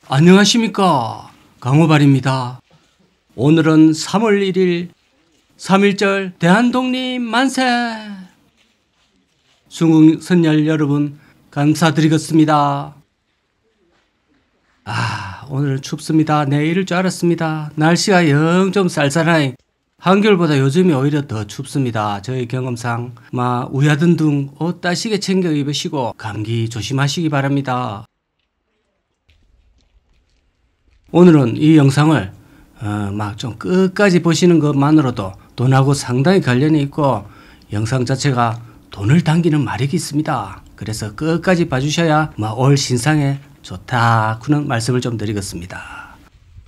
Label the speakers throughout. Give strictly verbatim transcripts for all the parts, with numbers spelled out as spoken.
Speaker 1: 안녕하십니까, 강호발입니다. 오늘은 삼월 일일 삼일절 대한독립 만세! 순국선열 여러분 감사드리겠습니다. 아, 오늘은 춥습니다. 내일일 줄 알았습니다. 날씨가 영 좀 쌀쌀하니 한겨울보다 요즘이 오히려 더 춥습니다. 저희 경험상 마 우야든둥 옷 따시게 챙겨 입으시고 감기 조심하시기 바랍니다. 오늘은 이 영상을 어, 막 좀 끝까지 보시는 것만으로도 돈하고 상당히 관련이 있고 영상 자체가 돈을 당기는 마력이 있습니다. 그래서 끝까지 봐주셔야 막 올 신상에 좋다 그런 말씀을 좀 드리겠습니다.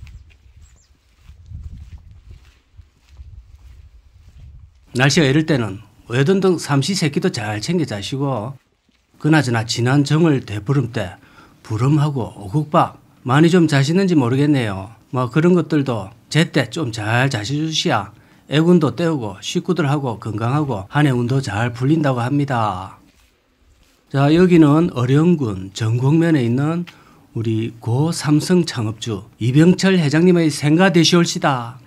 Speaker 1: 날씨가 이럴 때는 외든등 삼시세끼도 잘 챙겨 자시고, 그나저나 지난 정월 대보름 때 부름하고 오곡밥 많이 좀 자시는지 모르겠네요. 뭐 그런 것들도 제때 좀 잘 자셔주시야 애군도 때우고 식구들하고 건강하고 한 해 운도 잘 풀린다고 합니다. 자, 여기는 어령군 전곡면에 있는 우리 고 삼성 창업주 이병철 회장님의 생가 되시올시다.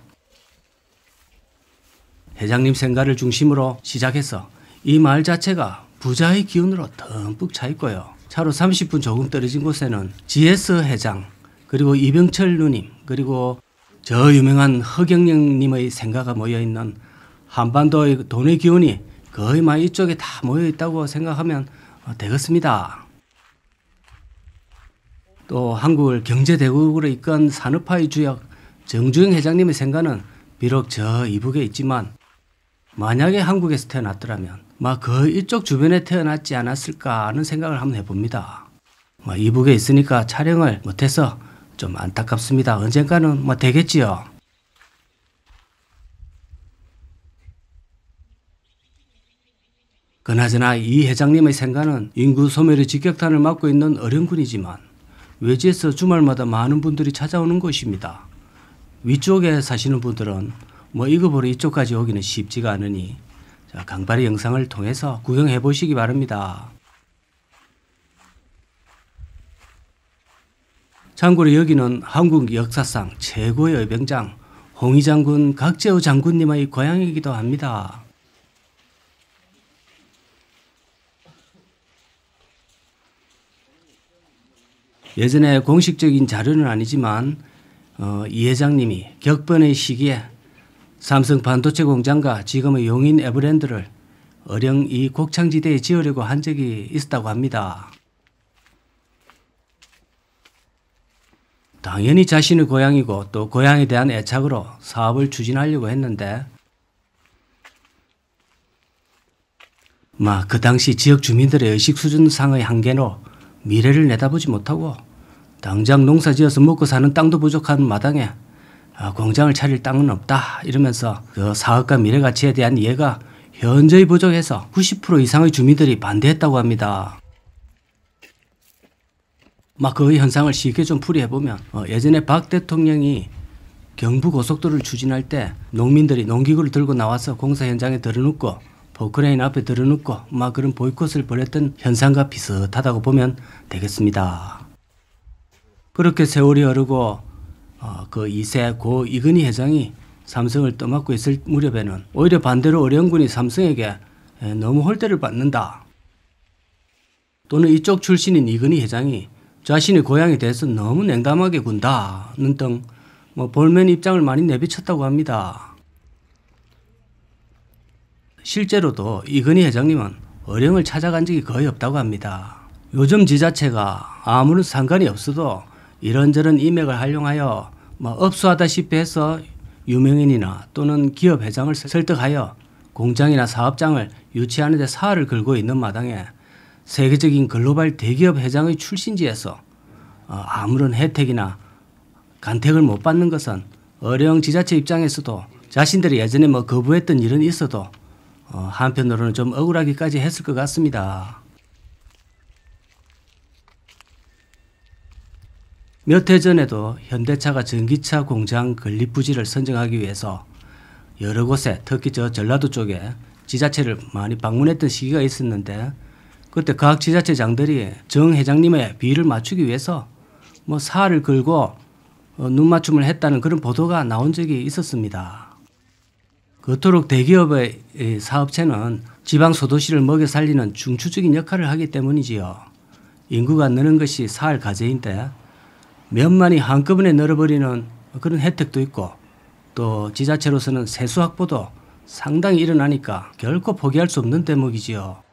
Speaker 1: 회장님 생가를 중심으로 시작해서 이 마을 자체가 부자의 기운으로 듬뿍 차 있고요. 차로 삼십 분 조금 떨어진 곳에는 지에스 회장, 그리고 이병철 누님, 그리고 저 유명한 허경영님의 생가가 모여있는 한반도의 돈의 기운이 거의 막 이쪽에 다 모여있다고 생각하면 되겠습니다. 또 한국을 경제대국으로 이끈 산업화의 주역 정주영 회장님의 생가는 비록 저 이북에 있지만 만약에 한국에서 태어났더라면 막 거의 이쪽 주변에 태어났지 않았을까 하는 생각을 한번 해봅니다. 뭐 이북에 있으니까 촬영을 못해서 좀 안타깝습니다. 언젠가는 뭐 되겠지요. 그나저나 이 회장님의 생가는 인구 소멸의 직격탄을 맞고 있는 어령군이지만 외지에서 주말마다 많은 분들이 찾아오는 곳입니다. 위쪽에 사시는 분들은 뭐 이거 보러 이쪽까지 오기는 쉽지가 않으니 자, 강바리 영상을 통해서 구경해 보시기 바랍니다. 참고로 여기는 한국 역사상 최고의 의병장 홍의장군 각재우 장군님의 고향이기도 합니다. 예전에 공식적인 자료는 아니지만 어, 이 회장님이 격번의 시기에 삼성 반도체 공장과 지금의 용인 에버랜드를 어령 이 곡창지대에 지으려고 한 적이 있었다고 합니다. 당연히 자신의 고향이고 또 고향에 대한 애착으로 사업을 추진하려고 했는데 막 그 당시 지역 주민들의 의식 수준상의 한계로 미래를 내다보지 못하고 당장 농사 지어서 먹고 사는 땅도 부족한 마당에 아, 공장을 차릴 땅은 없다 이러면서 그 사업과 미래 가치에 대한 이해가 현저히 부족해서 구십 퍼센트 이상의 주민들이 반대했다고 합니다. 막 그 현상을 쉽게 좀 풀이해보면 어, 예전에 박 대통령이 경부고속도로를 추진할 때 농민들이 농기구를 들고 나와서 공사 현장에 들어눕고 포크레인 앞에 들어눕고 막 그런 보이콧을 벌였던 현상과 비슷하다고 보면 되겠습니다. 그렇게 세월이 흐르고 어, 그 이 세 고 이근희 회장이 삼성을 떠맡고 있을 무렵에는 오히려 반대로 어령군이 삼성에게 너무 홀대를 받는다, 또는 이쪽 출신인 이근희 회장이 자신의 고향에 대해서 너무 냉담하게 군다는 등 뭐 볼멘 입장을 많이 내비쳤다고 합니다. 실제로도 이근희 회장님은 어령을 찾아간 적이 거의 없다고 합니다. 요즘 지자체가 아무런 상관이 없어도 이런저런 인맥을 활용하여 뭐 업소하다시피 해서 유명인이나 또는 기업 회장을 설득하여 공장이나 사업장을 유치하는 데 사활을 걸고 있는 마당에 세계적인 글로벌 대기업 회장의 출신지에서 아무런 혜택이나 간택을 못 받는 것은 어령 지자체 입장에서도 자신들이 예전에 뭐 거부했던 일은 있어도 한편으로는 좀 억울하기까지 했을 것 같습니다. 몇 해 전에도 현대차가 전기차 공장 건립부지를 선정하기 위해서 여러 곳에 특히 저 전라도 쪽에 지자체를 많이 방문했던 시기가 있었는데 그때 각 지자체장들이 정 회장님의 비위를 맞추기 위해서 뭐 사활을 걸고 어, 눈맞춤을 했다는 그런 보도가 나온 적이 있었습니다. 그토록 대기업의 사업체는 지방 소도시를 먹여 살리는 중추적인 역할을 하기 때문이지요. 인구가 느는 것이 사활 과제인데 몇만이 한꺼번에 늘어버리는 그런 혜택도 있고 또 지자체로서는 세수 확보도 상당히 일어나니까 결코 포기할 수 없는 대목이지요.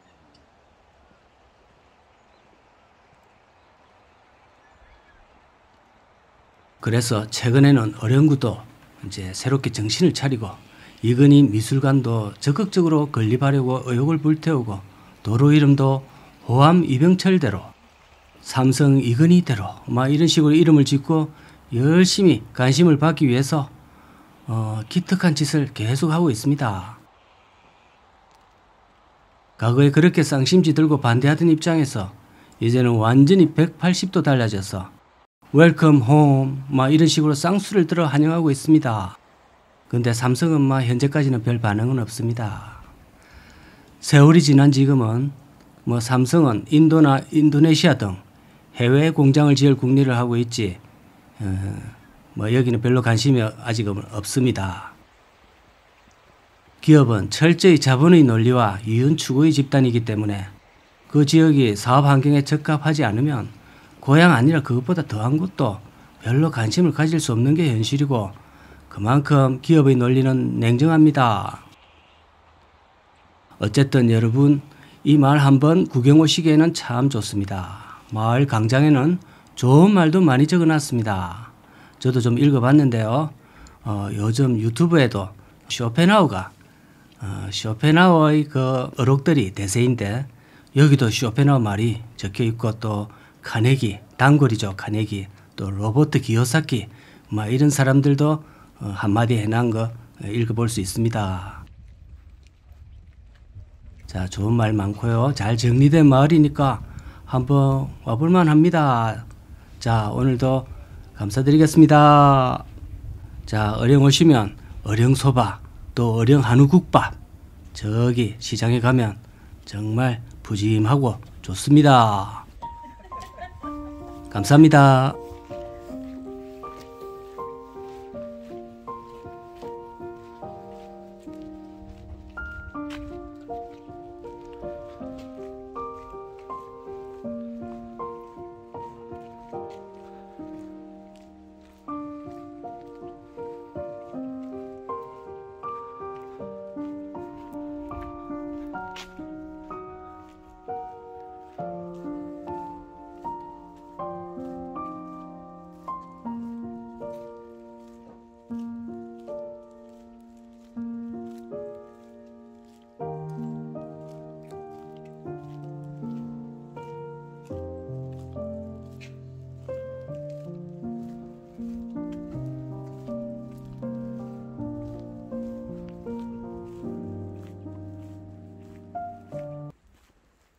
Speaker 1: 그래서 최근에는 어령구도 이제 새롭게 정신을 차리고 이건희 미술관도 적극적으로 건립하려고 의욕을 불태우고 도로 이름도 호암 이병철대로 삼성 이건희대로 막 이런 식으로 이름을 짓고 열심히 관심을 받기 위해서 어, 기특한 짓을 계속하고 있습니다. 과거에 그렇게 쌍심지 들고 반대하던 입장에서 이제는 완전히 백팔십 도 달라져서 웰컴 홈 막 이런 식으로 쌍수를 들어 환영하고 있습니다. 근데 삼성은 막 현재까지는 별 반응은 없습니다. 세월이 지난 지금은 뭐 삼성은 인도나 인도네시아 등 해외 공장을 지을 궁리를 하고 있지 어, 뭐 여기는 별로 관심이 아직은 없습니다. 기업은 철저히 자본의 논리와 이윤 추구의 집단이기 때문에 그 지역이 사업 환경에 적합하지 않으면 고향 아니라 그것보다 더한 것도 별로 관심을 가질 수 없는 게 현실이고 그만큼 기업의 논리는 냉정합니다. 어쨌든 여러분 이 말 한번 구경 오시기에는 참 좋습니다. 마을 광장에는 좋은 말도 많이 적어놨습니다. 저도 좀 읽어봤는데요. 어, 요즘 유튜브에도 쇼펜하우가 어, 쇼펜하우의 그 어록들이 대세인데 여기도 쇼펜하우 말이 적혀있고 또 카네기, 단골이죠. 카네기, 또 로버트 기요사키 뭐 이런 사람들도 어, 한마디 해놓은 거 읽어볼 수 있습니다. 자, 좋은 말 많고요. 잘 정리된 마을이니까 한번 와볼만 합니다. 자, 오늘도 감사드리겠습니다. 자, 어령 오시면 어령소바 또 어령 한우국밥 저기 시장에 가면 정말 푸짐하고 좋습니다. 감사합니다.